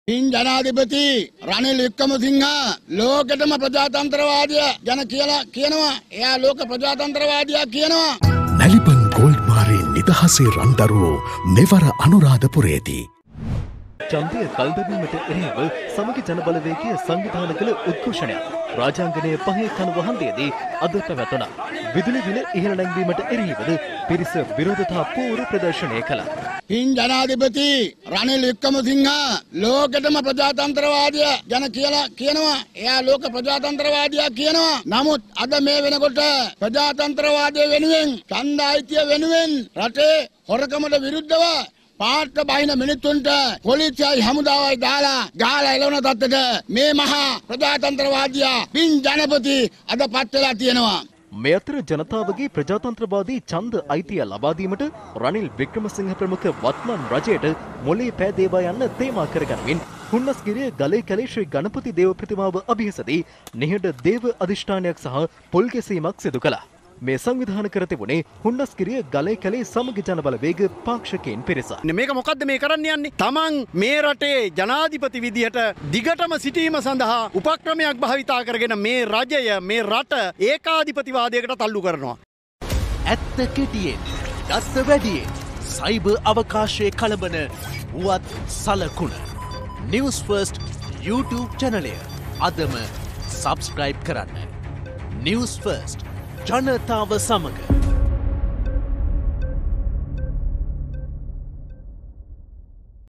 ජනාධිපති රනිල් වික්‍රමසිංහ ලෝකෙටම ප්‍රජාතන්ත්‍රවාදියා ගැන කියලා කියනවා. එයා ලෝක ප්‍රජාතන්ත්‍රවාදියා කියනවා. නැලිපන් ගෝල්ඩ් මාරේ නිදහසේ රන්දරුවෝ මෙවර අනුරාධපුරයේදී චන්දය කල්දැවීමට එරෙහිව සමගි ජනබලවේගය සංවිධාන කළ උද්ඝෝෂණයක් රාජාංගනයේ පහේ කන වහන්දේදී අද පැවැතුණා. විදුලි බිල ඉහළ නැංවීමට එරෙහිවද පිරිස විරෝධතා පූර්ව ප්‍රදර්ශනය කළා. ජනාධිපති රනිල් වික්‍රමසිංහ ලෝකෙටම ප්‍රජාතන්ත්‍රවාදියා ගැන කියලා කියනවා. එයා ලෝක ප්‍රජාතන්ත්‍රවාදියා කියනවා. නමුත් අද මේ වෙනකොට ප්‍රජාතන්ත්‍රවාදය වෙනුවෙන් ඡන්දායිතිය වෙනුවෙන් රටේ හොරකමට විරුද්ධව පාට බහින මිනිත්තුන්ට පොලිසියයි හමුදාවයි ගහලා එළවන තත්ත්වයට මේ මහා ප්‍රජාතන්ත්‍රවාදියා ජනපති අද පත් වෙලා තියෙනවා. මේ අතර ජනතාවගේ ප්‍රජාතන්ත්‍රවාදී ඡන්ද අයිතිය ලබා දීමට රනිල් වික්‍රමසිංහ ප්‍රමුඛ වත්මන් රජයට මොලේ පෑ දේවා යන්න තේමා කරගනිමින් හුන්නස්ගිරිය ගලේ කැලේ ශ්‍රී ගණපති දේව ප්‍රතිමාව අභියසදී නිහඬ දේව අධිෂ්ඨානයක් සහ පොල් ගැසීමක් සිදු කළා. මේ සංවිධාන කර තිබුණේ හුන්නස්ගිරිය ගලේ කැලේ සමගි ජනබලවේග පාක්ෂිකයන් පිරිස. මේක මොකද්ද මේ කරන්න යන්නේ? තමන් මේ රටේ ජනාධිපති විදියට දිගටම සිටීම සඳහා උපක්‍රමයක් භාවිතා කරගෙන මේ රජය මේ රට ඒකාධිපතිවාදයකට තල්ලු කරනවා. ඇත්ත කෙටියෙන් දස්ස වැඩියෙන් සයිබර් අවකාශයේ කලබන වුවත් සලකුණ News First YouTube channelය අදම subscribe කරන්න. News First ජනතාව සමග